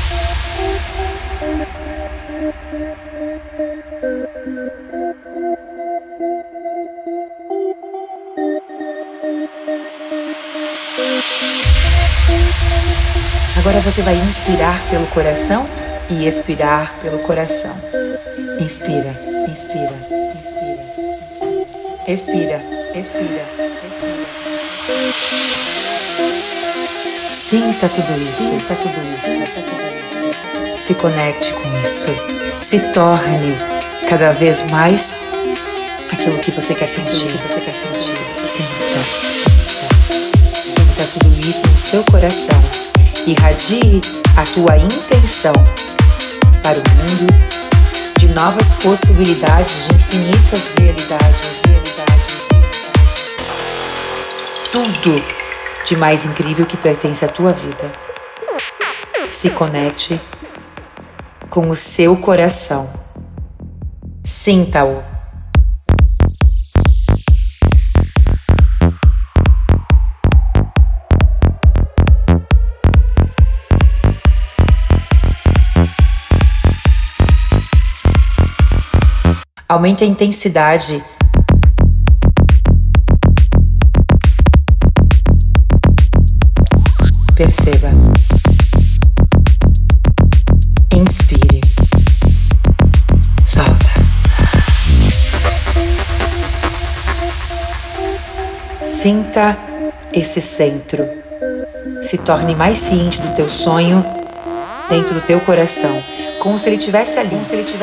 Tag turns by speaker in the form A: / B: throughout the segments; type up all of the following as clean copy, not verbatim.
A: Agora você vai inspirar pelo coração e expirar pelo coração. Inspira, inspira, inspira, expira, expira, expira. Sinta tudo isso, sinta tudo isso, sinta tudo isso. Se conecte com isso. Se torne cada vez mais aquilo que você quer sentir, aquilo que você quer sentir. Sinta, sinta. Sinta tudo isso no seu coração. Irradie a tua intenção para o mundo de novas possibilidades, de infinitas realidades. Tudo de mais incrível que pertence à tua vida. Se conecte com o seu coração. Sinta-o. Aumente a intensidade. Perceba. Inspire. Solta. Sinta esse centro. Se torne mais ciente do teu sonho dentro do teu coração, como se ele estivesse ali,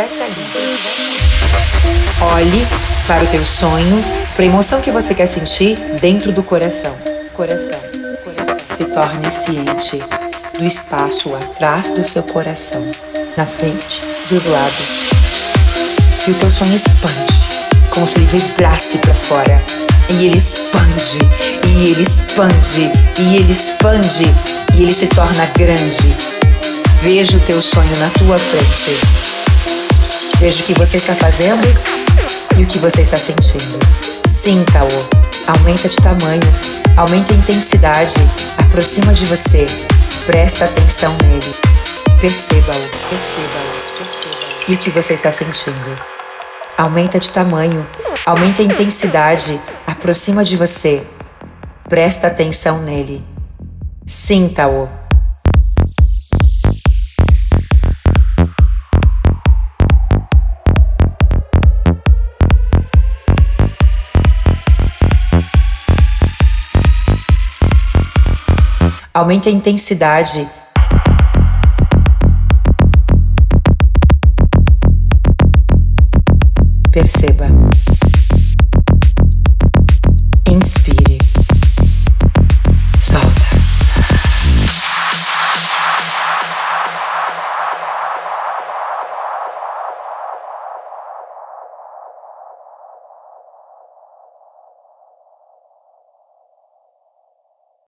A: Olhe para o teu sonho, para a emoção que você quer sentir dentro do coração. Se torne ciente do espaço atrás do seu coração, na frente, dos lados. E o teu sonho expande, como se ele vibrasse para fora. E ele expande, e ele expande, e ele expande, e ele se torna grande. Veja o teu sonho na tua frente. Veja o que você está fazendo e o que você está sentindo. Sinta-o. Aumenta de tamanho, aumenta a intensidade, aproxima de você. Presta atenção nele. Perceba-o, perceba-o, perceba-o. E o que você está sentindo? Aumenta de tamanho, aumenta a intensidade, aproxima de você. Presta atenção nele. Sinta-o. Aumente a intensidade. Perceba. Inspire.